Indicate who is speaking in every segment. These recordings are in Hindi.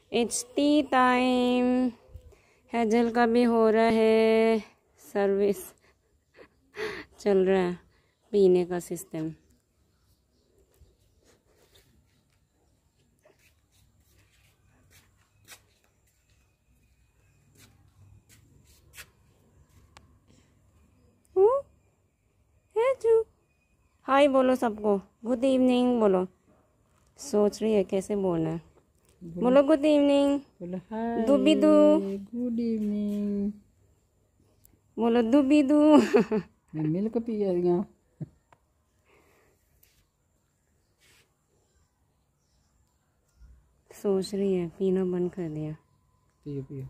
Speaker 1: It's T time. हेजल का भी हो रहा है सर्विस, चल रहा है पीने का सिस्टम। हेजू हाय बोलो सबको, गुड इवनिंग बोलो। सोच रही है कैसे बोलना है। बोलो गुड इवनिंग,
Speaker 2: बोलो हाय
Speaker 1: दुबीदू,
Speaker 2: गुड इवनिंग,
Speaker 1: बोलो दुबीदू।
Speaker 2: मिल्क पिया दिया।
Speaker 1: सोच रही है, पीना बंद कर दिया।
Speaker 2: पियो पियो।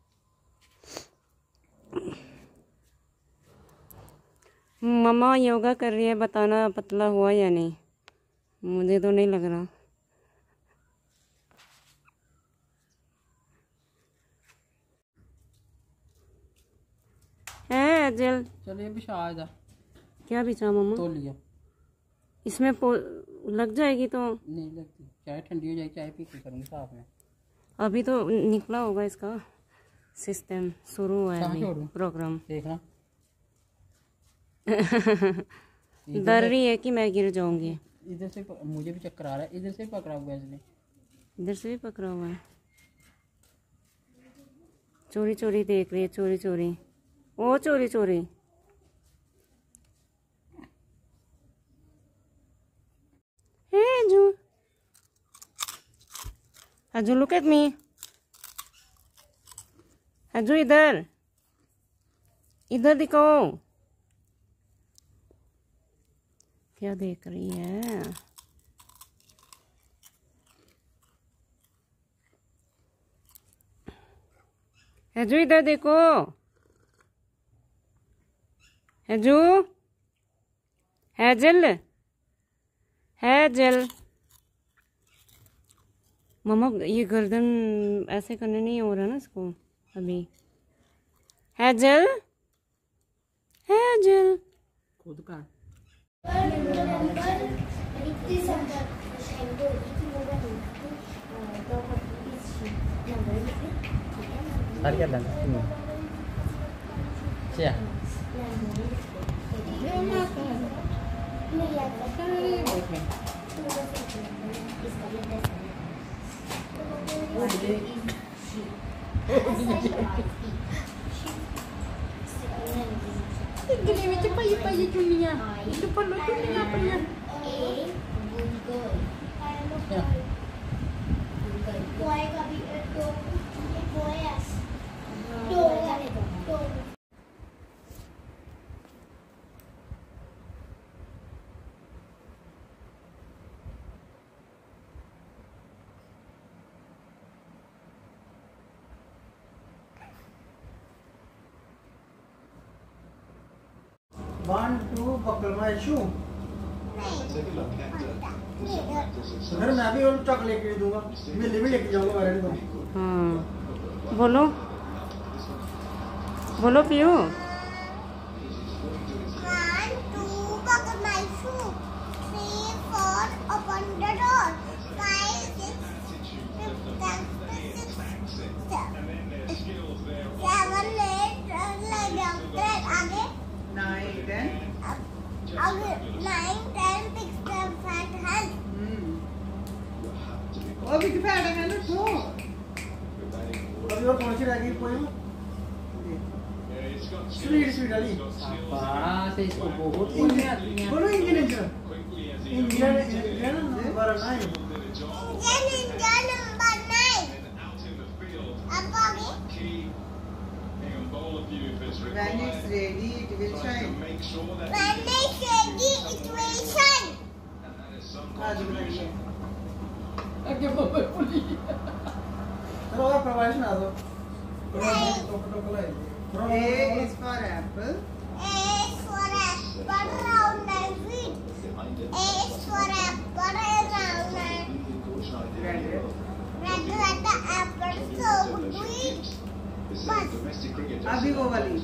Speaker 1: मम्मा योगा कर रही है, बताना पतला हुआ या नहीं। मुझे तो नहीं लग रहा। है जल
Speaker 2: चलिए बिछा जा।
Speaker 1: क्या बिछा मम्मा?
Speaker 2: तो लिया
Speaker 1: इसमें लग जाएगी तो
Speaker 2: नहीं लगती, चाय ठंडी हो जाएगी, चाय पी के करूँगी साथ में।
Speaker 1: अभी तो निकला होगा इसका सिस्टम, शुरू हुआ है अभी प्रोग्राम।
Speaker 2: देखना
Speaker 1: डर रही है कि मैं गिर जाऊंगी।
Speaker 2: इधर से मुझे भी चक्कर आ रहा है, इधर से पकड़ा हुआ है इसने।
Speaker 1: इधर से भी पकड़ा हुआ है। चोरी चोरी देख रही है, चोरी चोरी। ओ चोरी चोरी। हेजू हेजू लुक एट मी। हेजू इधर इधर दिखाओ, क्या देख रही है? हेजू इधर देखो। हेजू, हेजल, हेजल। मम्मा ये गर्दन ऐसे करने नहीं हो रहा ना इसको अभी। हेजल, हेजल
Speaker 2: खुद का गले में पाई पाई चुनिया, itu perlu चुनिया पाया। One, two, buckle my shoe. घर में अभी और चॉकलेट लेके दूंगा, मिली भी लेके जाऊंगा मेरे को।
Speaker 1: हाँ बोलो बोलो पियो।
Speaker 2: अभी की फैट है ना तो अभी और कौन सी रह गई पोएम? स्वीट स्वीट वाली। बस इसको बहुत बोलने आती है। बोलो engine engine engine engine number 9। Engine number 9 अब आगे। When it's ready, it will shine. When it's ready, it will shine. आज भी आगे बाबा बोली। चलो आप प्रवास ना दो। A is for apple. A is for apple, round and sweet. A is for apple, round and red. Red like the apple, so sweet. बस अभी वो वाली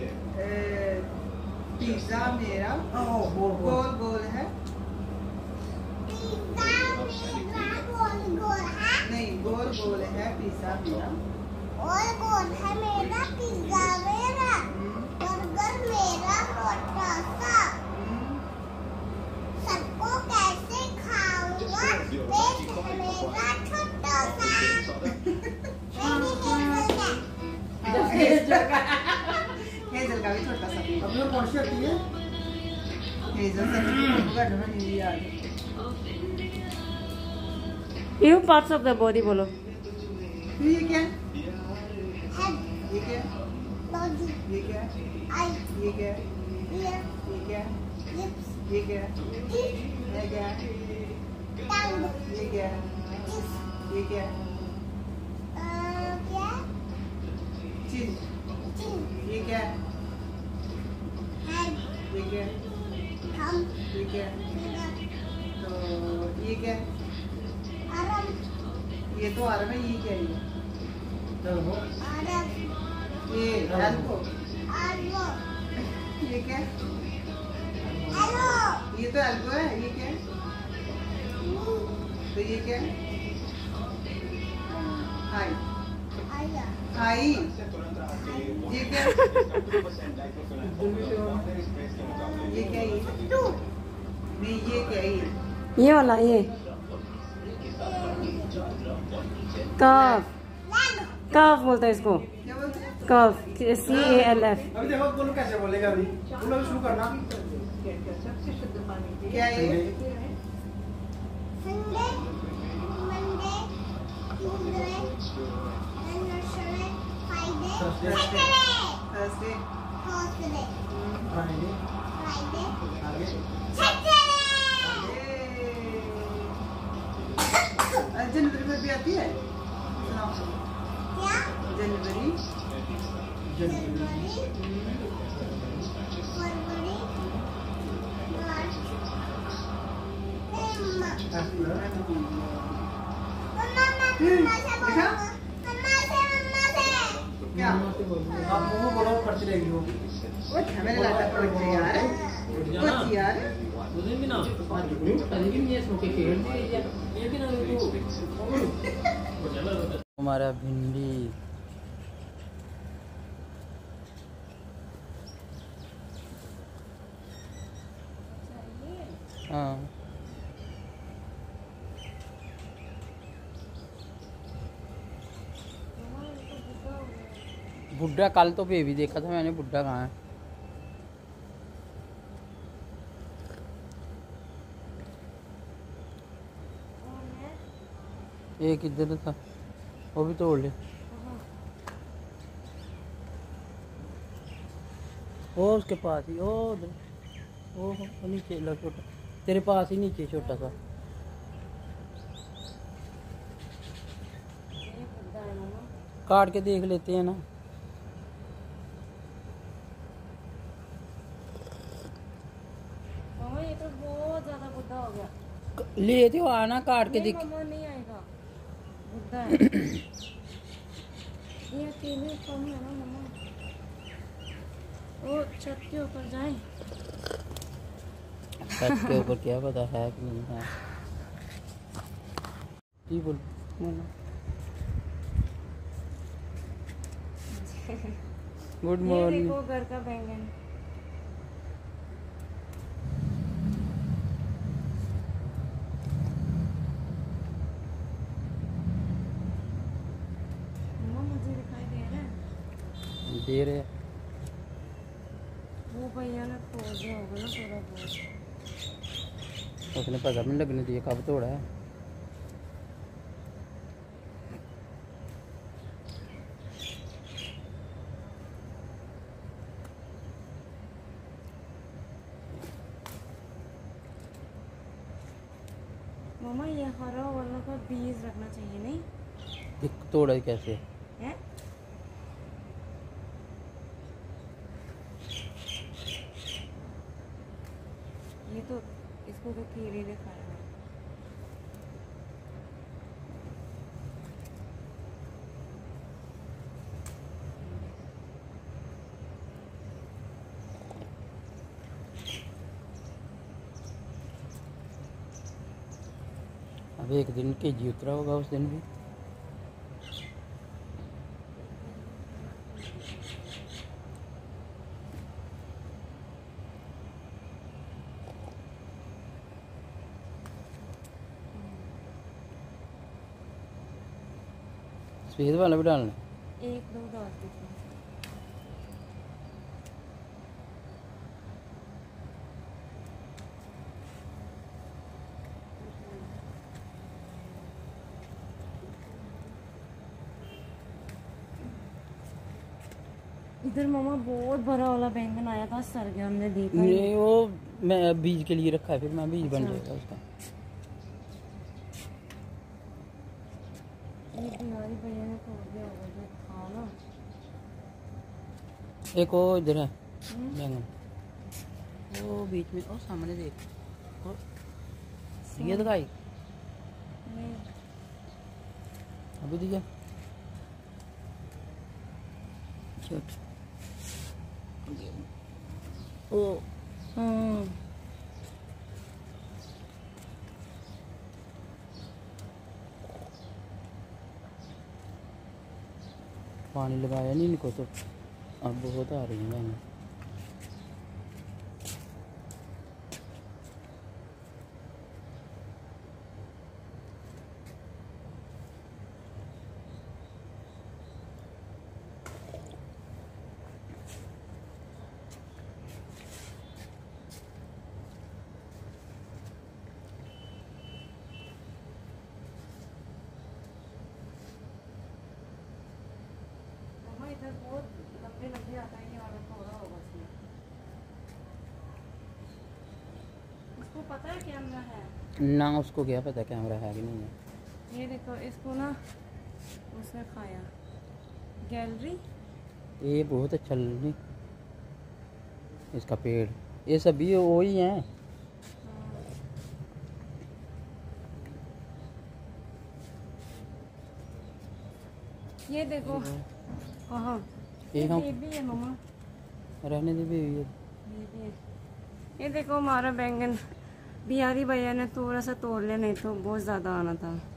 Speaker 2: पिज़्ज़ा मेरा गोल गोल है। पिज़्ज़ा मेरा गोल गोल है। नहीं गोल गोल है।
Speaker 3: पिज्जा मेरा
Speaker 2: और कौन है मेरा? पिज्जा मेरा, बर्गर मेरा मोटा सा। सबको कैसे खाऊंगा? पेट है मेरा छोटा सा। हेजल का भी छोटा सा।
Speaker 3: अब लोग कौन सी आती है?
Speaker 2: हेजल से
Speaker 3: नहीं यार
Speaker 1: you parts of the body बोलो।
Speaker 3: ये क्या है?
Speaker 2: हेड,
Speaker 3: ये क्या है?
Speaker 2: बॉडी,
Speaker 3: ये क्या है?
Speaker 2: आई,
Speaker 3: ये क्या है?
Speaker 2: ईयर,
Speaker 3: ये क्या है?
Speaker 2: लिप्स,
Speaker 3: ये क्या है?
Speaker 2: टीथ,
Speaker 3: ये क्या है?
Speaker 2: टंग,
Speaker 3: ये क्या है?
Speaker 2: किस,
Speaker 3: ये क्या है?
Speaker 2: क्या?
Speaker 3: चिन
Speaker 2: चिन,
Speaker 3: ये क्या है?
Speaker 2: हेड,
Speaker 3: ये क्या है?
Speaker 2: थंब,
Speaker 3: ये क्या है?
Speaker 2: फिंगर,
Speaker 3: तो ये क्या है?
Speaker 2: आर्म,
Speaker 3: ये तो आर्म है। ये क्या है?
Speaker 2: आर्म,
Speaker 3: ये एल्बो।
Speaker 2: आल्बो,
Speaker 3: ये क्या है?
Speaker 2: एलो,
Speaker 3: ये तो एल्बो है। ये क्या है?
Speaker 2: नी,
Speaker 3: तो ये क्या है? हाई
Speaker 2: आया,
Speaker 3: हाई। ये क्या है? ये क्या है?
Speaker 2: टू,
Speaker 3: नहीं ये क्या है?
Speaker 1: ये वाला ये कफ,
Speaker 2: लेग,
Speaker 1: कफ बोलते हैं इसको,
Speaker 3: क्या बोलते हैं?
Speaker 1: कफ, CALF।
Speaker 3: अभी देखो बोलो कैसे बोलेगा अभी। बोलो शुरू करना। क्या है ये?
Speaker 2: Sunday, Monday, Tuesday, Wednesday, Friday, Saturday,
Speaker 3: Thursday,
Speaker 2: Thursday,
Speaker 3: Friday,
Speaker 2: Friday,
Speaker 3: आगे
Speaker 2: सैटरडे।
Speaker 3: जनवरी में भी आती है। सुनाओ।
Speaker 2: क्या?
Speaker 3: जनवरी,
Speaker 2: जनवरी, फरवरी, मार्च,
Speaker 3: अप्रैल,
Speaker 2: मम्मा से
Speaker 3: क्या? आप मुंह बोलो पढ़ती रहेगी वो। मेरे लाटा पढ़ती यार। कुछ यार।
Speaker 4: हमारा भिंडी हाँ बुड्ढा कल तो बेबी देखा था मैंने। बुड्ढा कहाँ है? एक इधर था, वो भी तोड़ ले। वो उसके पास ही, ओ उधर, वो नीचे लो छोटा, तेरे पास ही नीचे छोटा सा। काट के देख लेते हैं ना।
Speaker 1: मामा ये तो बहुत ज्यादा बुढ़ा हो गया।
Speaker 4: ले तो आना काट के देख।
Speaker 1: मामा नहीं आएगा, बुढ़ा है। ये अकेले कम है ना मामा। वो छत के ऊपर जाए।
Speaker 4: छत के ऊपर क्या पता है कि नहीं है। जी बोल
Speaker 1: बोलो।
Speaker 4: गुड
Speaker 1: ये
Speaker 4: मॉर्निंग।
Speaker 1: देखो घर का बैंगन। मामा मुझे दिखाई दे रहा है।
Speaker 4: दे रहे हैं।
Speaker 1: वो भैया ने तोड़ दिया होगा ना थोड़ा बहुत।
Speaker 4: उसने पता नहीं लगने दिया कब तोड़ा है।
Speaker 1: मामा ये हरा वाला का बीज रखना चाहिए नहीं
Speaker 4: तोड़ा कैसे?
Speaker 1: है? ये तो इसको तो कीड़े ने खाया है।
Speaker 4: अब एक दिन केजी उतरा होगा उस दिन भी। सफेद वाला भी डालना।
Speaker 1: एक दो डाल दीजिए। इधर मामा बहुत बड़ा वाला बैंगन आया था, सर गया, हमने देखा ही
Speaker 4: नहीं, वो मैं बीज के लिए रखा है, फिर मैं बीज बन जाएगा उसका।
Speaker 1: ये बिहारी भैया ने तोड़ दिया होगा जो था ना।
Speaker 4: एक वो इधर है बैंगन, वो बीच में, ओ सामने देख, ओ ये दिखाई
Speaker 1: नहीं,
Speaker 4: अभी दिया छोट। ओ
Speaker 1: हाँ
Speaker 4: पानी लगाया नहीं इनको तो अब बहुत आ रही है।
Speaker 1: मामा इधर बहुत लंबे लंबे आता है, ये वाला थोड़ा होगा इसमें। इसको पता है कैमरा है
Speaker 4: ना उसको क्या पता कैमरा है कि नहीं है।
Speaker 1: ये देखो, इसको ना उसने खाया। गैलरी
Speaker 4: ये बहुत अच्छा नहीं इसका पेड़, ये सभी वही हैं।
Speaker 1: ये देखो कहाँ,
Speaker 4: ये हम
Speaker 1: ये भी है मामा,
Speaker 4: रहने दे भी हुई है।
Speaker 1: ये भी है। ये देखो हमारा बैंगन बिहारी भैया ने थोड़ा सा तोड़ लिया, नहीं तो बहुत ज़्यादा आना था।